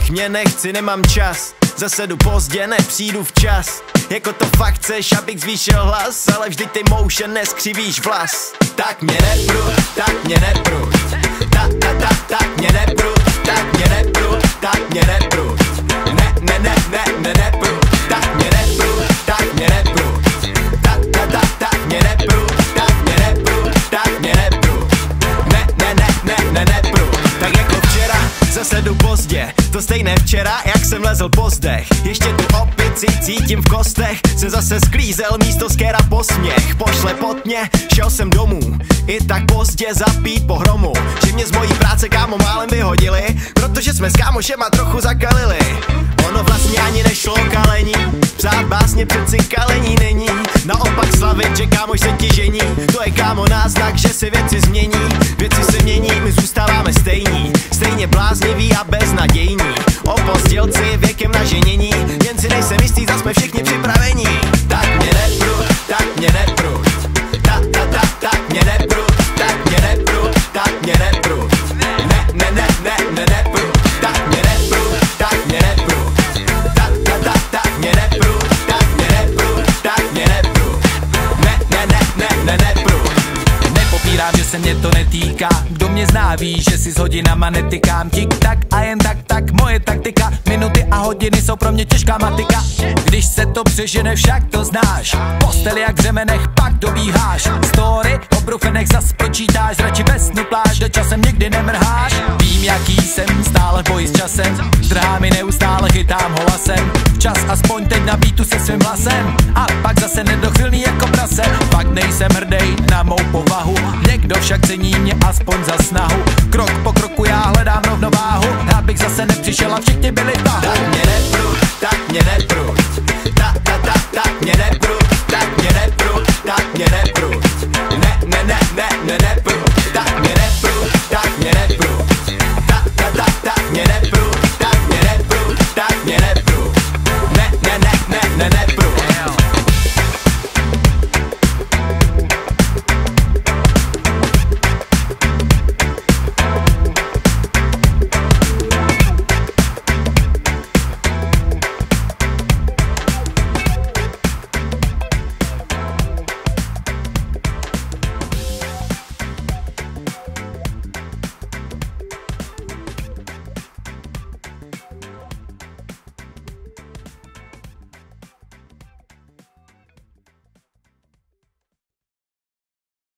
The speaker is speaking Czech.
mě nechci, nemám čas. Zase jdu pozdě, nepřijdu včas. Jako to fakt chceš, abych zvýšil hlas, ale vždyť ty motion neskřivíš vlas. Tak mě nepruď, tak mě nepruď. Tak mě nepruď, tak mě nepruď, tak mě nepruď. Nepruď, tak mě nepruď, tak mě nepruď. Tak mě nepruď, tak mě nepruď, tak mě nepruď. Nepruď. Tak jako včera, zase jdu pozdě. To stejné včera, jak jsem lezl po zdech. Ještě tu opici cítím v kostech. Se zase sklízel místo skéra posměch. Pošle pod mě, šel jsem domů. I tak pozdě zapít pohromu. Že mě z mojí práce kámo málem vyhodili, protože jsme s kámošema trochu zakalili. Ono vlastně ani nešlo o kalení. Psát básně přeci kalení není. Naopak slavit, že kámoš se ti žení. To je kámo náznak, že se věci změní. Věci se mění, my zůstáváme stejní. Stejně blázniví a beznadějní. Opozdělci věkem na ženění. Jen si nejsem jistý, zas jsme všichni připravení. Tak mě nepruď, tak mě nepruď. Tak mě nepruď, tak mě nepruď, tak mě nepruď. Nepruď, tak mě nepruď, tak mě nepruď. Tak mě nepruď, tak mě nepruď, tak mě nepruď. Nepruď. Nepopírám, že se mě to netýká. Kdo mě zná ví, že si s hodinama netykám. Tik tak a jen tak, moje taktika. Minuty a hodiny jsou pro mě těžká matika. Když se to přežene, však to znáš. Postel jak v řemenech, pak dobíháš. Story o brufenech zas počítáš. Radši ve snu pláž, kde časem nikdy nemrháš. Vím jaký jsem, stále v boji s časem. Zdrhá mi neustále, chytám holasem. Včas aspoň teď na beatu se svým hlasem. A pak zase nedochvilný jako prase. Fakt nejsem hrdej na mou povahu. Někdo však cení mě aspoň za snahu. Krok po kroku